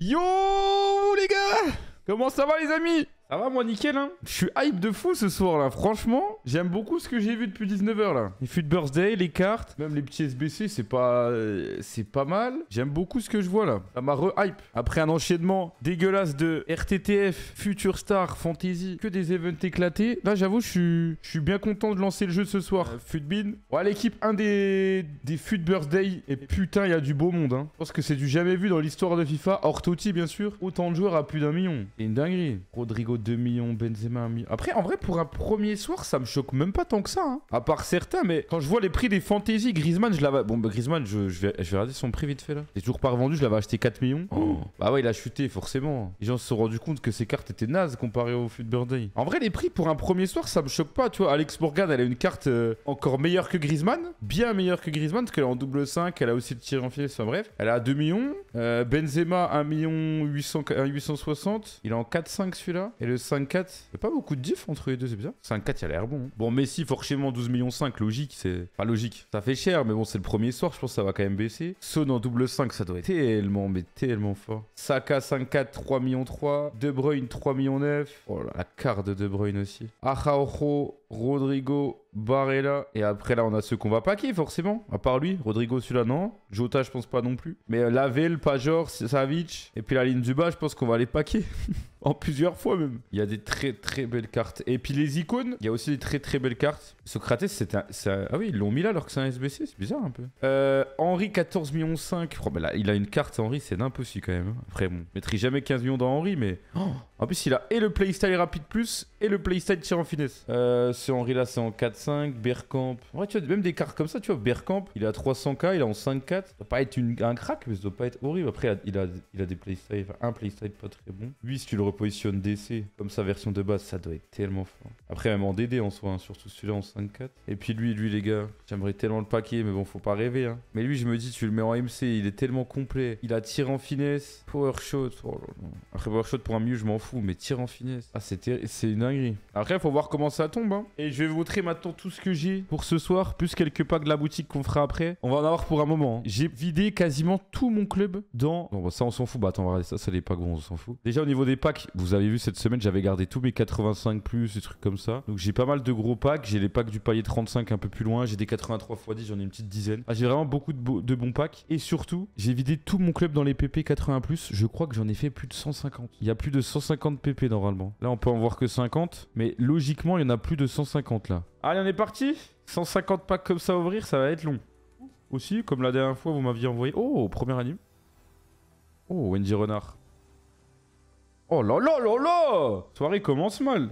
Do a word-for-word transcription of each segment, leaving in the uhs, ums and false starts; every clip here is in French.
Yo les gars, comment ça va les amis? Ça va moi nickel hein. Je suis hype de fou ce soir là, franchement. J'aime beaucoup ce que j'ai vu depuis dix-neuf heures là. Les Fut Birthday, les cartes, même les petits S B C, c'est pas... Euh, c'est pas mal. J'aime beaucoup ce que je vois là. Ça m'a re-hype. Après un enchaînement dégueulasse de R T T F, Future Star, Fantasy, que des events éclatés. Là j'avoue je suis... je suis bien content de lancer le jeu ce soir. Euh, Futbin. Ouais l'équipe un des... des Fut Birthday. Et putain il y a du beau monde hein. Je pense que c'est du jamais vu dans l'histoire de FIFA. Hors Totti bien sûr. Autant de joueurs à plus d'un million. C'est une dinguerie. Rodrigo deux millions, Benzema un million. Après, en vrai, pour un premier soir, ça me choque même pas tant que ça. Hein. À part certains, mais quand je vois les prix des fantasy, Griezmann, je l'avais... Bon, bah, Griezmann, je, je, vais, je vais regarder son prix vite fait là. C'est toujours pas revendu, je l'avais acheté quatre millions. Oh. Bah ouais, il a chuté, forcément. Les gens se sont rendus compte que ces cartes étaient nazes comparées au Fut Birthday. En vrai, les prix pour un premier soir, ça me choque pas. Tu vois, Alex Morgan, elle a une carte euh, encore meilleure que Griezmann. Bien meilleure que Griezmann, parce qu'elle est en double cinq, elle a aussi le tir en filet, enfin bref. Elle a deux millions. Euh, Benzema, un million huit cent soixante. Il est en quatre cinq celui-là. Et le cinq quatre, il n'y a pas beaucoup de diff entre les deux, c'est bizarre. cinq quatre, il a l'air bon. Hein. Bon, Messi, forcément, douze millions cinq, logique, c'est... Pas logique. Ça fait cher, mais bon, c'est le premier soir, je pense que ça va quand même baisser. Son en double cinq, ça doit être tellement, mais tellement fort. Saka, cinq quatre, trois millions trois. De Bruyne, trois millions neuf. Oh là, la carte de De Bruyne aussi. Araujo, Rodrigo, Barella. Et après, là, on a ceux qu'on va paquer, forcément. À part lui. Rodrigo, celui-là, non. Jota, je pense pas non plus. Mais euh, Lavelle, Pajor, Savic. Et puis la ligne du bas, je pense qu'on va les paquer. En plusieurs fois même. Il y a des très très belles cartes. Et puis les icônes, il y a aussi des très très belles cartes. Socrates, c'est un, un... Ah oui, ils l'ont mis là alors que c'est un S B C. C'est bizarre un peu. Euh, Henry, quatorze millions cinq. Oh, ben là, il a une carte, Henry, c'est d'impossible quand même. Après, bon, je mettrai jamais quinze millions dans Henry, mais... Oh, en plus, il a et le playstyle rapide plus et le playstyle tir en finesse. Euh, ce Henry là, c'est en quatre cinq. Bergkamp. En vrai, tu vois, même des cartes comme ça, tu vois. Bergkamp, il a trois cents K, il est en cinq quatre. Ça doit pas être une... un crack, mais ça doit pas être horrible. Après, il a, il a des playstyles, enfin, un playstyle pas très bon. Lui, si tu le repositionnes D C comme sa version de base, ça doit être tellement fort. Après, même en D D en soi, hein, surtout celui-là en cinq quatre. Et puis lui, lui, les gars, j'aimerais tellement le paquer, mais bon, faut pas rêver. Hein. Mais lui, je me dis, tu le mets en M C, il est tellement complet. Il a tir en finesse, power shot. Oh là là. Après, power shot pour un milieu, je m'en fous, mais tir en finesse. Ah, c'est une dinguerie. Après, faut voir comment ça tombe. Hein. Et je vais vous montrer maintenant tout ce que j'ai pour ce soir, plus quelques packs de la boutique qu'on fera après. On va en avoir pour un moment. Hein. J'ai vidé quasiment tout mon club dans... Bon, bah, ça, on s'en fout. Bah, attends, on va regarder ça. Ça, les packs, bon, on s'en fout. Déjà, au niveau des packs, vous avez vu cette semaine, j'avais gardé tous mes quatre-vingt-cinq plus, des trucs comme ça. Donc, j'ai pas mal de gros packs. J'ai les packs du palier trente-cinq un peu plus loin. J'ai des quatre-vingt-trois fois dix, j'en ai une petite dizaine. Ah, j'ai vraiment beaucoup de, bo de bons packs. Et surtout, j'ai vidé tout mon club dans les P P quatre-vingts plus. Je crois que j'en ai fait plus de cent cinquante. Il y a plus de cent cinquante P P normalement. Là, on peut en voir que cinquante. Mais logiquement, il y en a plus de cent cinquante là. Allez, on est parti. cent cinquante packs comme ça à ouvrir, ça va être long. Aussi, comme la dernière fois, vous m'aviez envoyé... Oh, premier anime. Oh, Wendy Renard. Oh là là là là! Soirée commence mal.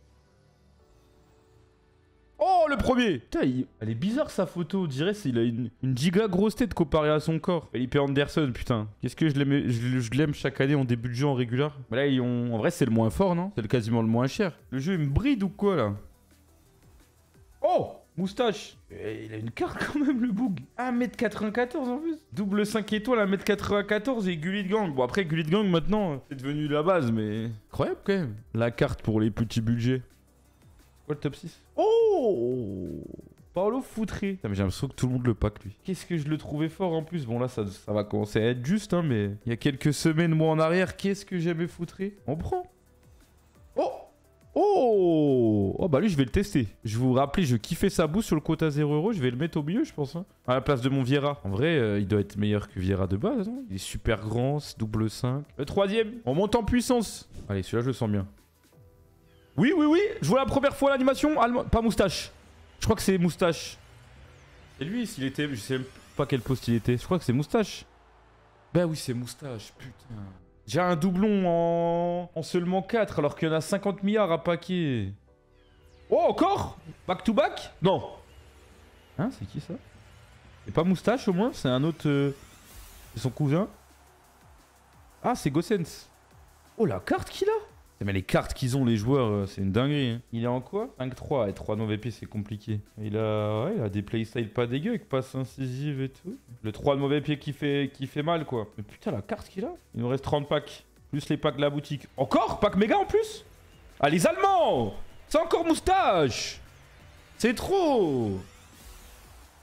Oh, le premier! Putain, il... elle est bizarre sa photo. On dirait qu'il a une, une giga grosse tête comparée à son corps. Felipe Anderson, putain. Qu'est-ce que je l'aime je, je l'aime chaque année en début de jeu en régulier. Mais là, ils ont... en vrai, c'est le moins fort, non? C'est quasiment le moins cher. Le jeu, il me bride ou quoi, là? Oh! Moustache. Et il a une carte quand même, le boug. un mètre quatre-vingt-quatorze en plus. Double cinq étoiles, un mètre quatre-vingt-quatorze et Gullit Gang. Bon, après, Gullit Gang, maintenant, c'est devenu la base, mais... Incroyable, quand même. La carte pour les petits budgets. Quoi, le top six? Oh! Paolo Foutré. Mais j'ai l'impression que tout le monde le pack, lui. Qu'est-ce que je le trouvais fort, en plus. Bon, là, ça, ça va commencer à être juste, hein, mais... Il y a quelques semaines, moi, en arrière, qu'est-ce que j'aimais Foutré? On prend. Oh! Oh! Oh bah lui je vais le tester. Je vous rappelle, je kiffais sa bouse sur le quota zéro euro. Je vais le mettre au milieu je pense. Hein. À la place de mon Vieira. En vrai euh, il doit être meilleur que Vieira de base. Hein. Il est super grand, c'est double cinq. Le troisième. On monte en puissance. Allez celui-là je le sens bien. Oui oui oui. Je vois la première fois l'animation. Allemand... Pas moustache. Je crois que c'est moustache. Et lui s'il était... Je sais même pas quel poste il était. Je crois que c'est moustache. Ben oui c'est moustache. Putain. J'ai un doublon en... en seulement quatre alors qu'il y en a cinquante milliards à paquer. Oh, encore? Back to back? Non. Hein, c'est qui ça? C'est pas Moustache au moins? C'est un autre... Euh... C'est son cousin? Ah, c'est Gossens. Oh, la carte qu'il a? Mais les cartes qu'ils ont les joueurs, c'est une dinguerie. Hein. Il est en quoi? cinq trois et trois non V P, c'est compliqué. Il a... Ouais, il a des playstyles pas dégueux avec passe incisive et tout. Le trois de mauvais pied qui fait, qui fait mal, quoi. Mais putain, la carte qu'il a. Il nous reste trente packs. Plus les packs de la boutique. Encore? Pack méga en plus? Ah, les Allemands! C'est encore Moustache! C'est trop!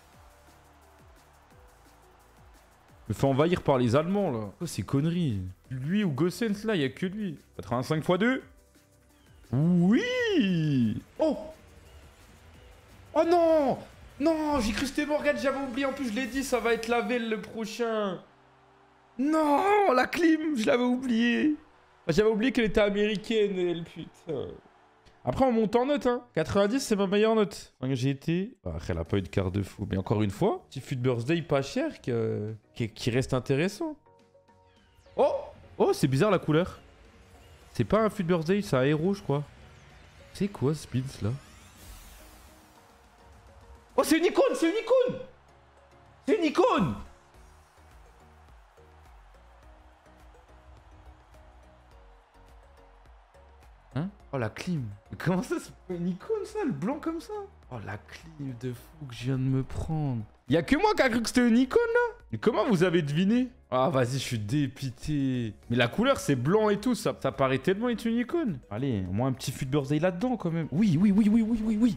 Je me fais envahir par les Allemands, là. Quoi, ces conneries? Lui ou Gossens là, il y a que lui. quatre-vingt-cinq fois deux. Oui. Oh. Oh non. Non, j'ai cru que c'était Morgane, j'avais oublié. En plus, je l'ai dit, ça va être la Velle le prochain. Non, la clim, je l'avais oublié. J'avais oublié qu'elle était américaine, elle, putain. Après, on monte en note, hein. quatre-vingt-dix, c'est ma meilleure note. J'ai été... Bah, après, elle a pas eu de carte de fou. Mais encore une fois, petit fut de birthday pas cher que... qui... qui reste intéressant. Oh. Oh, c'est bizarre la couleur. C'est pas un fut de birthday, c'est un héros, je crois. C'est quoi ce pins là? Oh, c'est une icône, c'est une icône. C'est une icône. Hein? Oh, la clim. Mais comment ça, c'est pas une icône, ça, le blanc comme ça? Oh, la clim de fou que je viens de me prendre. Y'a que moi qui a cru que c'était une icône, là? Mais comment vous avez deviné? Ah, vas-y, je suis dépité. Mais la couleur, c'est blanc et tout, ça, ça paraît tellement être une icône. Allez, au moins un petit fut de birthday là-dedans, quand même. Oui, oui, oui, oui, oui, oui, oui.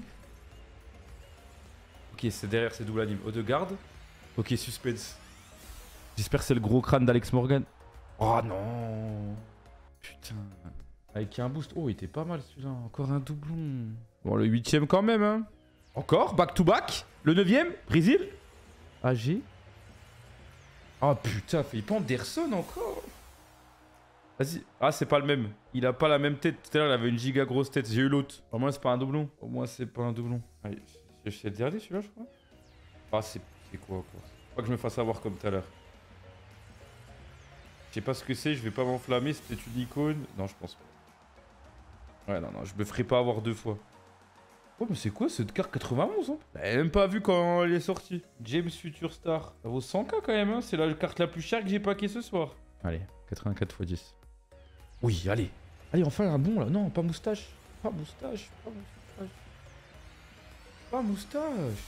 Ok, c'est derrière, c'est double anime. Odegaard. Ok, suspense. J'espère que c'est le gros crâne d'Alex Morgan. Oh non. Putain. Avec un boost. Oh, il était pas mal celui-là. Encore un doublon. Bon, le huitième quand même, hein. Encore, back to back. Le neuvième, Brésil. A G. Oh putain, Philippe Anderson encore. Vas-y. Ah, c'est pas le même. Il a pas la même tête. Tout à l'heure, il avait une giga grosse tête. J'ai eu l'autre. Au moins, c'est pas un doublon. Au moins, c'est pas un doublon. Allez, je sais le dernier celui-là, je crois. Ah, c'est quoi, quoi. Faut pas que je me fasse avoir comme tout à l'heure. Je sais pas ce que c'est, je vais pas m'enflammer. C'est peut-être une icône. Non, je pense pas. Ouais, non, non, je me ferai pas avoir deux fois. Oh, mais c'est quoi cette carte quatre-vingt-onze, hein? Elle même pas vu quand elle est sortie. James Future Star. Ça vaut cent K quand même, hein? C'est la carte la plus chère que j'ai packé ce soir. Allez, quatre-vingt-quatre fois dix. Oui, allez. Allez, enfin un bon là. Non, pas moustache. Pas moustache. Pas moustache. Pas moustache.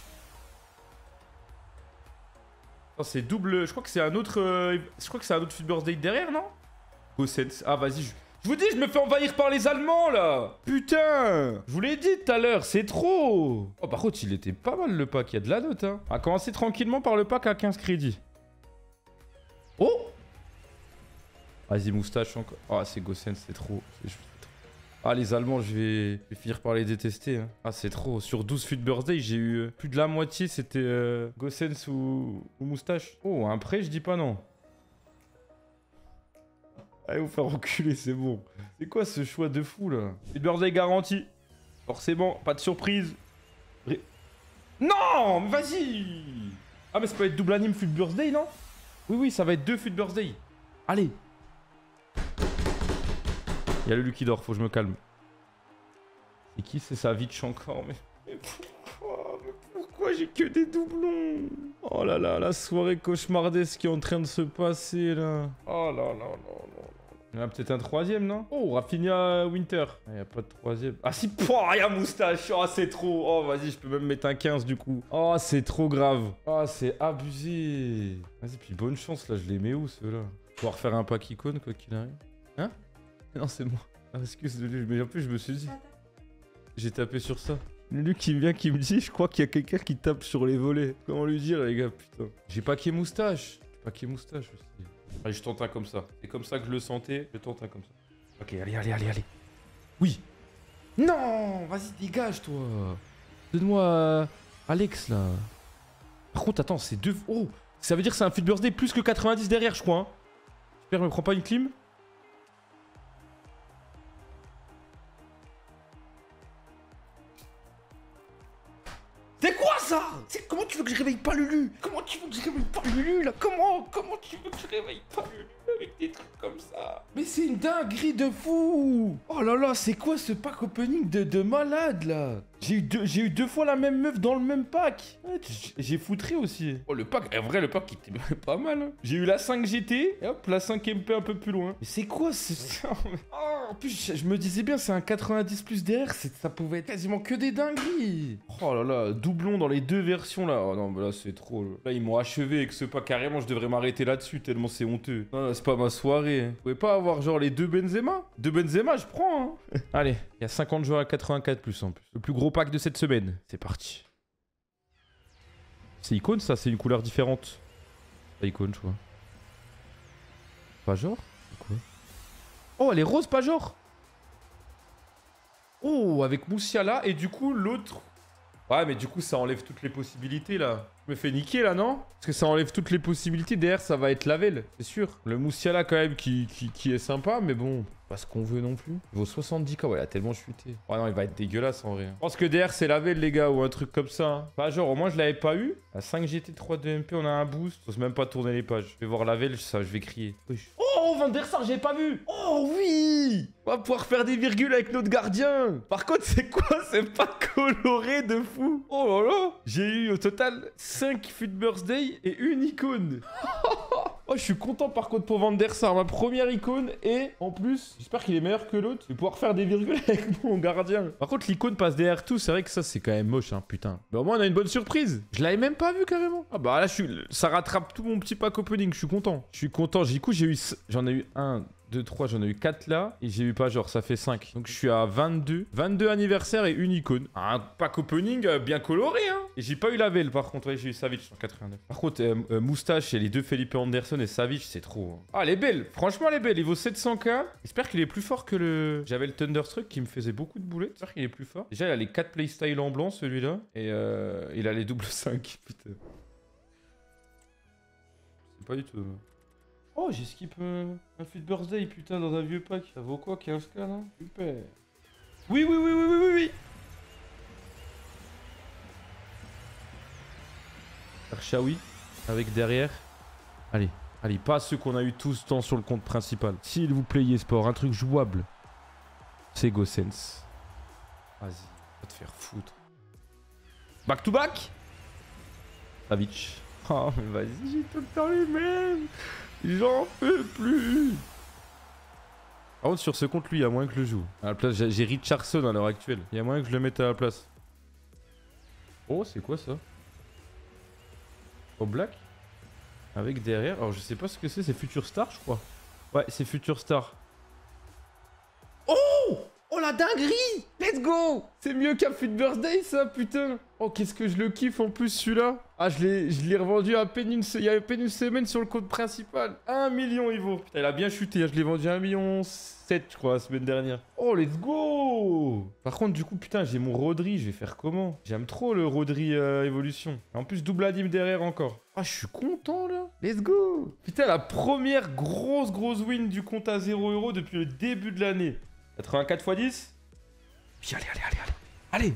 Oh, c'est double. Je crois que c'est un autre. Euh... Je crois que c'est un autre Fut Birthday derrière, non? Gossens. Ah, vas-y. Je... je vous dis, je me fais envahir par les Allemands là. Putain. Je vous l'ai dit tout à l'heure, c'est trop. Oh, par contre, il était pas mal le pack. Il y a de la note, hein. On va commencer tranquillement par le pack à quinze crédits. Oh. Vas-y, moustache encore. Ah, c'est Gossens, c'est trop. Ah, les Allemands, je vais... je vais finir par les détester. Hein. Ah, c'est trop. Sur douze Fut Birthday, j'ai eu euh, plus de la moitié, c'était euh, Gossens ou... ou moustache. Oh, un prêt, je dis pas non. Allez, vous faire enculer, c'est bon. C'est quoi ce choix de fou, là? Fut Birthday garanti. Forcément, pas de surprise. Ré... Non, mais vas-y. Ah, mais ça peut être double anime Fut Birthday, non? Oui, oui, ça va être deux Fut Birthday. Allez. Il y a le Lucky d'or, faut que je me calme. C'est qui? C'est sa Vitch encore, mais... mais pourquoi? Mais pourquoi j'ai que des doublons? Oh là là, la soirée cauchemardesque qui est en train de se passer, là. Oh là là là là. Il y en a peut-être un troisième, non? Oh, Rafinha Winter. Il n'y a pas de troisième. Ah si, pouah, il y a moustache. Oh, c'est trop. Oh, vas-y, je peux même mettre un quinze, du coup. Oh, c'est trop grave. Oh, c'est abusé. Vas-y, puis bonne chance, là. Je les mets où, ceux-là? Pouvoir faire un pack icône, quoi qu'il arrive. Hein? Non, c'est moi. Ah, excuse-moi, mais en plus, je me suis dit... J'ai tapé sur ça. Lui qui vient, qui me dit, je crois qu'il y a quelqu'un qui tape sur les volets. Comment lui dire, les gars, putain. J'ai packé moustache. J'ai packé moustache aussi. Allez, je tente un comme ça. C'est comme ça que je le sentais. Je tente un comme ça. Ok, allez, allez, allez, allez. Oui. Non, vas-y, dégage, toi. Donne-moi euh, Alex, là. Par contre, attends, c'est deux... Oh, ça veut dire que c'est un Fut Birthday plus que quatre-vingt-dix derrière, je crois. Hein. J'espère que je me prends pas une clim. C'est quoi ça? C'est comment tu veux que je réveille pas Lulu? Comment tu veux que je réveille pas Lulu là? Comment? Comment tu veux que je réveille pas Lulu avec des trucs comme ça? Mais c'est une dinguerie de fou! Oh là là, c'est quoi ce pack opening de, de malade là? J'ai eu, deux, j'ai eu deux fois la même meuf dans le même pack. Ouais, j'ai foutré aussi. Oh le pack, en vrai le pack était pas mal. Hein. J'ai eu la cinq G T et hop la cinq M P un peu plus loin. Mais c'est quoi ce... Oh, en plus je, je me disais bien c'est un quatre-vingt-dix plus derrière, ça pouvait être quasiment que des dingueries. Oh là là, doublon dans les deux versions là. Oh non mais là c'est trop. Là ils m'ont achevé avec ce pack, carrément je devrais m'arrêter là-dessus tellement c'est honteux. Non, c'est pas ma soirée. Vous pouvez pas avoir genre les deux Benzema? Deux Benzema je prends hein. Allez, il y a cinquante joueurs à quatre-vingt-quatre plus en plus. Le plus gros pack de cette semaine. C'est parti. C'est icône ça, c'est une couleur différente. Pas icône je crois. Pas genre? C'est quoi? Oh, elle est rose, pas genre. Oh, avec Musiala. Et du coup, l'autre... Ouais, mais du coup, ça enlève toutes les possibilités, là. Je me fais niquer, là, non? Parce que ça enlève toutes les possibilités. Derrière, ça va être Lavelle, c'est sûr. Le Musiala, quand même, qui, qui, qui est sympa, mais bon... Pas ce qu'on veut non plus. Il vaut soixante-dix K. Ouais, il a tellement chuté. Oh non, il va être dégueulasse, en vrai. Je pense que derrière, c'est Lavelle, les gars, ou un truc comme ça. Hein. Pas genre, au moins, je l'avais pas eu. À cinq G T trois de M P, on a un boost. J'ose même pas tourner les pages. Je vais voir Lavelle, ça, je vais crier. Oh, Van der Sar, j'ai pas vu. Oh, oui. On va pouvoir faire des virgules avec notre gardien. Par contre, c'est quoi? C'est pas coloré de fou. Oh là là. J'ai eu au total cinq Fut Birthday et une icône. Oh, je suis content par contre pour Van der Sar, ma première icône. Et en plus, j'espère qu'il est meilleur que l'autre. Je vais pouvoir faire des virgules avec mon gardien. Par contre, l'icône passe derrière tout. C'est vrai que ça, c'est quand même moche, hein, putain. Mais au moins, on a une bonne surprise. Je l'avais même pas vu carrément. Ah bah là, je suis... ça rattrape tout mon petit pack opening. Je suis content. Je suis content. Du coup, j'ai eu... J'en ai eu un... deux, trois, j'en ai eu quatre là. Et j'ai eu pas genre, ça fait cinq. Donc je suis à vingt-deux. vingt-deux anniversaires et une icône. Un pack opening euh, bien coloré, hein. Et j'ai pas eu Lavelle par contre. Ouais, j'ai eu Savic en quatre-vingt-neuf. Par contre, euh, euh, Moustache et les deux Felipe Anderson et Savic, c'est trop. Hein. Ah, elle est belle. Franchement, elle est belle. Il vaut sept cents K. J'espère qu'il est plus fort que le... J'avais le Thunderstruck qui me faisait beaucoup de boulettes. J'espère qu'il est plus fort. Déjà, il a les quatre playstyle en blanc, celui-là. Et euh, il a les double cinq. Putain. C'est pas du tout... Oh, j'ai skip euh, un Fut Birthday, putain, dans un vieux pack. Ça vaut quoi, quinze K, là? Super. Oui, oui, oui, oui, oui, oui, oui. Archaoui, avec derrière. Allez, allez, pas ceux qu'on a eu tous temps sur le compte principal. S'il vous plaît, eSport, un truc jouable. C'est GoSense. Vas-y, va te faire foutre. Back to back. Savic. Oh, mais vas-y, j'ai tout le temps les mêmes. J'en peux plus. Par contre, sur ce compte, lui, il y a moyen que je le joue. À la place, j'ai Richardson à l'heure actuelle. Il y a moyen que je le mette à la place. Oh, c'est quoi ça? Au black? Avec derrière. Alors, je sais pas ce que c'est. C'est Future Star, je crois. Ouais, c'est Future Star. Oh! Oh, la dinguerie! Let's go! C'est mieux qu'un Fut Birthday, ça, putain! Oh, qu'est-ce que je le kiffe en plus, celui-là! Ah, je l'ai revendu à peine une, il y a à peine une semaine sur le compte principal. un million, il vaut. Putain, il a bien chuté. Hein. Je l'ai vendu à un million sept, je crois, la semaine dernière. Oh, let's go! Par contre, du coup, putain, j'ai mon Rodri. Je vais faire comment? J'aime trop le Rodri euh, Evolution. En plus, double adim derrière encore. Ah, je suis content, là. Let's go! Putain, la première grosse, grosse win du compte à zéro euro depuis le début de l'année. quatre-vingt-quatre fois dix. Puis allez, allez, allez, allez. Allez!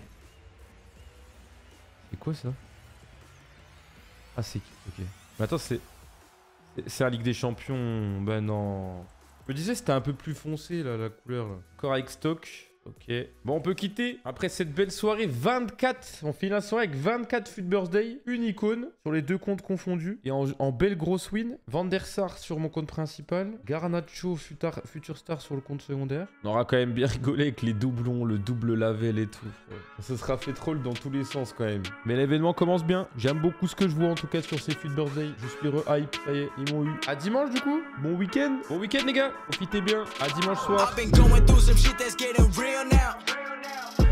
C'est quoi, ça? Ah, c'est... Ok. Mais attends, c'est... C'est la Ligue des Champions. Ben non. Je me disais c'était un peu plus foncé, là, la couleur. Là. Encore avec stock. Ok. Bon, on peut quitter. Après cette belle soirée, vingt-quatre. On finit la soirée avec vingt-quatre Fut Birthday. Une icône sur les deux comptes confondus. Et en, en belle grosse win. Van der Sar sur mon compte principal. Garnacho Futar, Future Star sur le compte secondaire. On aura quand même bien rigolé avec les doublons, le double Lavelle et tout. Ouais. Ça sera fait troll dans tous les sens quand même. Mais l'événement commence bien. J'aime beaucoup ce que je vois en tout cas sur ces Fut Birthday. Je suis re-hype. Ça y est, ils m'ont eu. À dimanche du coup. Bon week-end. Bon week-end les gars. Profitez bien. À dimanche soir. Now